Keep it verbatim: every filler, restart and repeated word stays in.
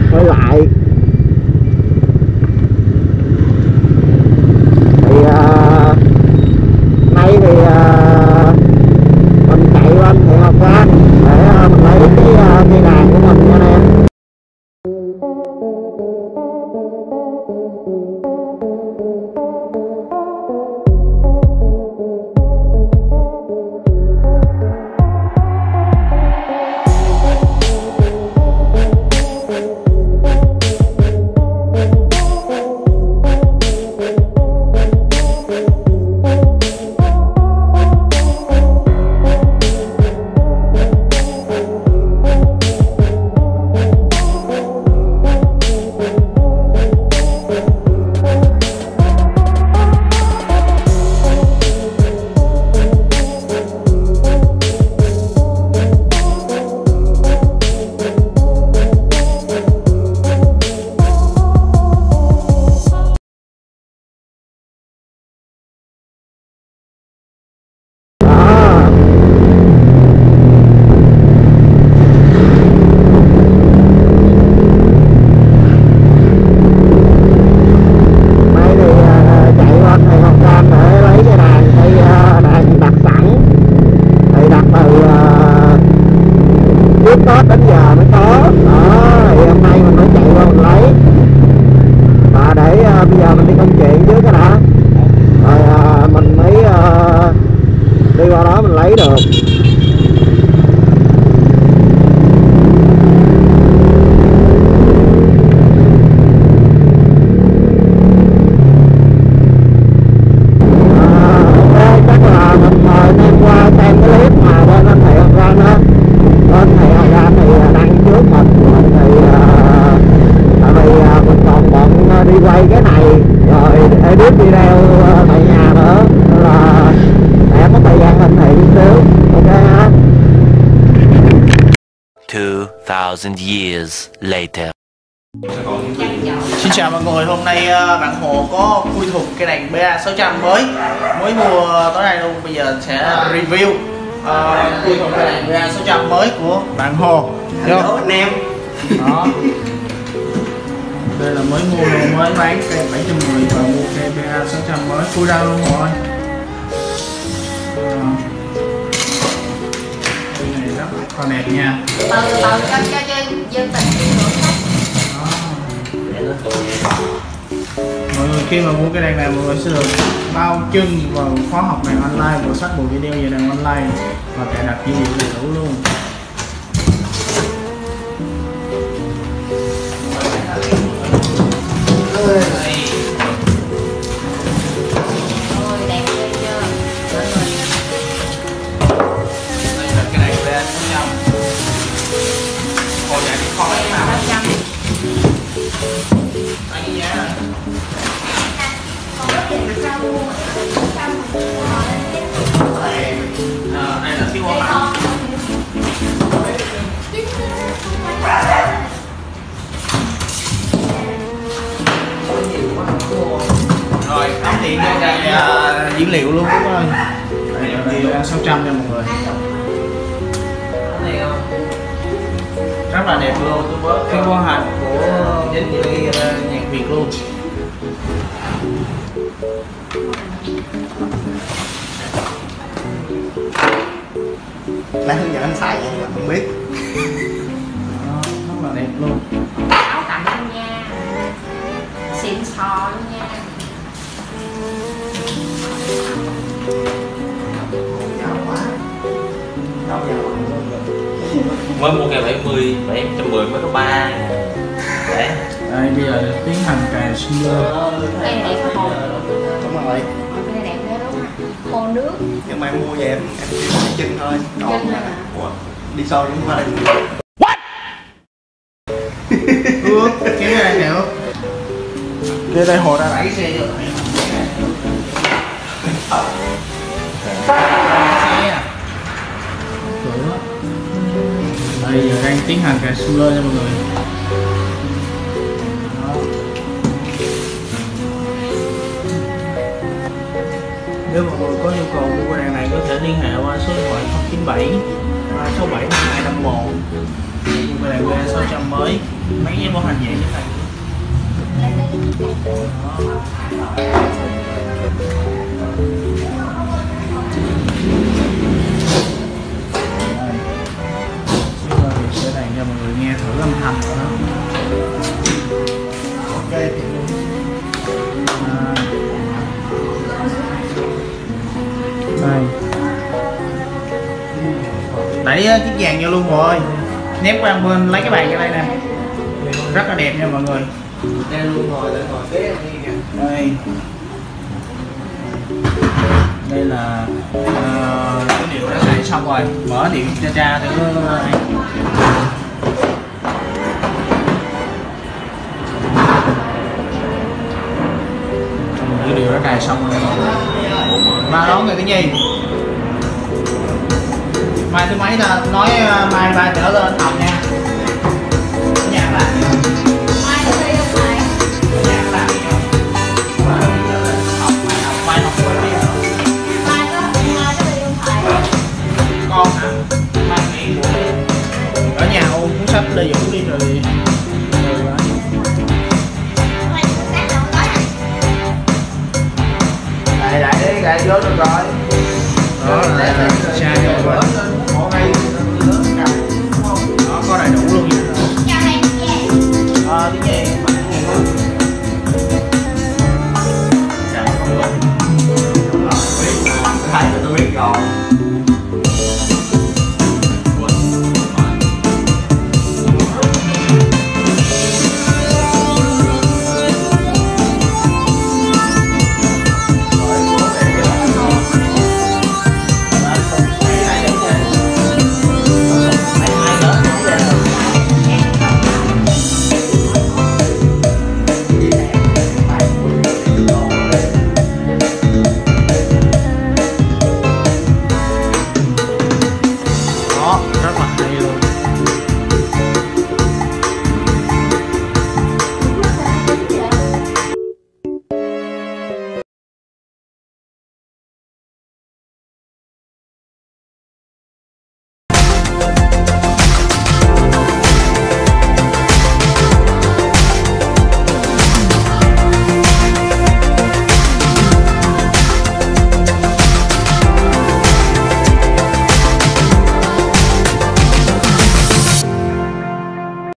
hơi lại. Thì uh, nay thì uh, mình chạy qua anh Thiện Ngọc Lan để uh, mình lấy cái uh, cây đàn của mình nha anh em. Đến giờ mới có đó, thì hôm nay mình mới chạy qua mình lấy và để uh, bây giờ mình đi công chuyện trước cái đã rồi uh, mình mới uh, đi qua đó mình lấy được. Edit video tại nhà nữa nên là em có thời gian hình thị chút xíu, ok ha. two thousand years later. Xin chào mọi người, hôm nay bạn Hồ có khui thùng cây đàn bê a sáu trăm mới mới mua tối nay luôn. Bây giờ sẽ review uh, khui thùng cây đàn bê a sáu trăm mới của bạn Hồ. Hello anh em. Đó. Đây là mới mua luôn, mới bán cây bảy trăm mười và mua cây bê a sáu trăm mới khui ra luôn rồi. Cây này rất là đẹp nha. Từ từ cho cho dân dân tình hưởng khách. Mọi người khi mà mua cái đàn này mọi người sẽ được bao chân vào khóa học đàn online, vào sách bộ video về đàn online và cài đặt dữ liệu đầy đủ luôn. Ôi đẹp ghê chưa. Đây là cái đàn bê a sáu trăm. Hồ chạy cái kho cái nào? sáu trăm. Đây cái giá này. Không có tiền sao mua sáu trăm. À, đây là cái hoa mạ. Rồi, đóng tiền cho cái uh, dữ liệu luôn đúng không? Đây là bê a sáu trăm nha mọi người. Rất là đẹp luôn, cái hoa hành của danh uh, nhạc Việt luôn. Lại hướng dẫn anh xài vậy mà không biết. Đó, rất là đẹp luôn. Áo tặng luôn nha. Xịn sò luôn nha. Mới mua cây bảy mươi, bảy trăm mười mới có ba. Đấy. Đây bây giờ tiến hành cài summer. Cây này đẹp Hồ. Đúng rồi. Cây này đẹp ghê lắm. Hồ nước. Nhưng mà em mua về em em chỉ đi chân thôi. Còn Chân là hả? ủa, đi sau những qua đây. Ước, cái này nè Ước. Cái đây Hồ đã đẩy xe vô. Đây giờ đang tiến hành cài summer nha mọi người. Đó. Nếu mọi người có nhu cầu mua đàn này có thể liên hệ qua số điện thoại không chín bảy ba sáu bảy hai năm một Về lại về sáu trăm mới mấy cái mô hình vậy như này. Sẽ đàn cho mọi người nghe thử âm thanh của nó. Ok thì à, đây đẩy chiếc vàng vô luôn rồi, ném qua bên lấy cái bàn ra đây nè, rất là đẹp nha mọi người. Đây luôn rồi, đây ngồi kế Đây đây là uh, cái điệu đã lại xong rồi, mở điện cha cha thử này. Cái điều đã cài xong rồi. Ba đón người cái gì? Mai thứ mấy ta nói mai ba trở lên học nha. Nhà làm gì không? Mai thứ mấy không phải? Nhà làm gì không? Học mai học mai học quên đi hả? Mai có mai thứ mấy không phải? Con hả? Mai nghỉ buổi đi. Ở nhà ôm cuốn sách Lê Vũ đi rồi. Đại đại đi, đại vô được rồi. Đó là xa cho mọi người. Đó có đầy đủ luôn nha. Chào thầy. Ờ, tiếng gì?